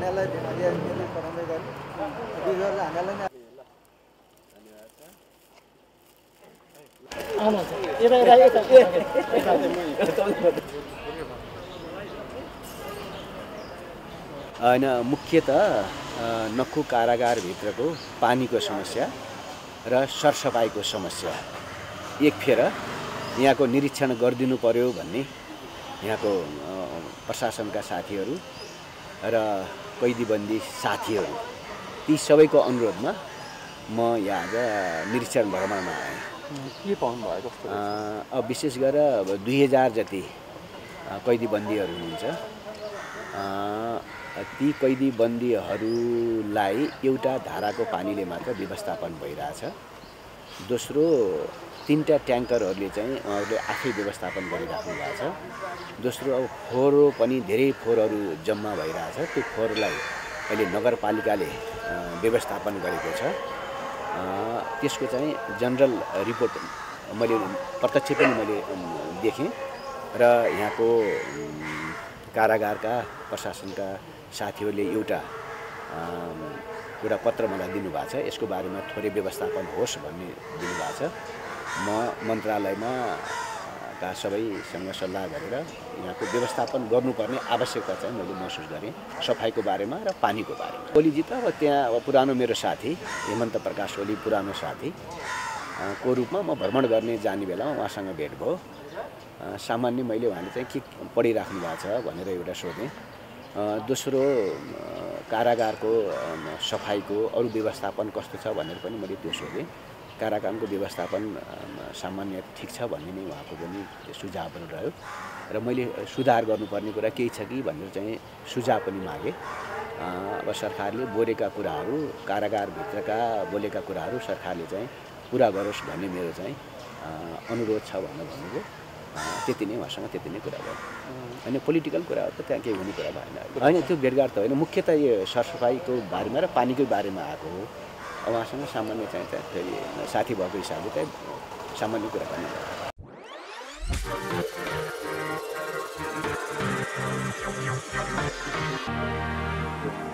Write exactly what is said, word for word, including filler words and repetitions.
हानेलाई हरिया मिले पढाउँदै गरे बिगरले हानेलाई नै आउनु यता यता यता हैन मुख्यतः नक्खु कारागारभित्रको पानीको समस्या र सरसफाइको समस्या एक फेर यहाँको निरीक्षण गरिदिनु पर्यो भन्ने यहाँको प्रशासनका साथीहरू र कैदीबन्दी साथीहरू ती सबैको अनुरोधमा म यहाँ आज निरीक्षण भ्रमणमा आएँ। के पाउनु भयो कस्तो अब विशेष गरेर अब दुई हजार जति कैदीबन्दीहरू हुनुहुन्छ। ती कैदीबन्दीहरूलाई एउटा धाराको पानीले मात्र व्यवस्थापन भइरहेछ। दोस्रो तीनटा ट्याङ्करहरूले चाहिँ उहाँहरूले आफै व्यवस्थापन गरिराख्नु भएको छ। दोस्रो अब फोहोर पनि धेरै फोहोरहरू जम्मा भइरहेछ। त्यो फोहोरलाई अहिले नगरपालिकाले व्यवस्थापन गरेको छ। त्यसको चाहिँ जनरल रिपोर्ट मैले प्रत्यक्ष पनि मैले देखेँ र यहाँको कारागारका प्रशासनका साथीहरूले एउटा एउटा पत्र मलाई दिनुभएको छ। यसको बारेमा थोरै व्यवस्थापन होस् भन्ने दिनुभएको छ। म मन्त्रालयमा का सबैसँग सल्लाह गरेर यहाँको व्यवस्थापन गर्नुपर्ने आवश्यकता चाहिँ मैले महसुस गरेँ सफाइको बारेमा र पानीको बारेमा। ओलीजी त अब त्यहाँ अब पुरानो मेरो साथी हेमन्त प्रकाश ओली पुरानो साथी को रूपमा म भ्रमण गर्ने जाने बेलामा उहाँसँग भेट भयो। सामान्य मैले उहाँले चाहिँ के पढिराख्नु भएको छ भनेर एउटा सोधेँ। दोस्रो कारागारको सफाइको अरू व्यवस्थापन कस्तो छ भनेर पनि मैले त्यो सोधेँ। कारागारको व्यवस्थापन सामान्य ठिक छ भन्ने नै उहाँको पनि सुझावहरू रह्यो र मैले सुधार गर्नुपर्ने कुरा केही छ कि भनेर चाहिँ सुझाव पनि मागेँ। अब सरकारले बोलेका कुराहरू कारागारभित्रका बोलेका कुराहरू सरकारले चाहिँ पुरा गरोस् भन्ने मेरो चाहिँ अनुरोध छ भनेर भन्नुभयो। त्यति नै उहाँसँग त्यति नै कुरा भयो। होइन पोलिटिकल कुराहरू त त्यहाँ केही हुने कुरा भएन। होइन त्यो भेटघाट त होइन, मुख्यतः यो सरसफाइको बारेमा र पानीकै बारेमा आएको हो। उहाँसँग सामान्य चाहिँ फेरि साथी भएको हिसाबले चाहिँ सामान्य कुरा पनि भयो।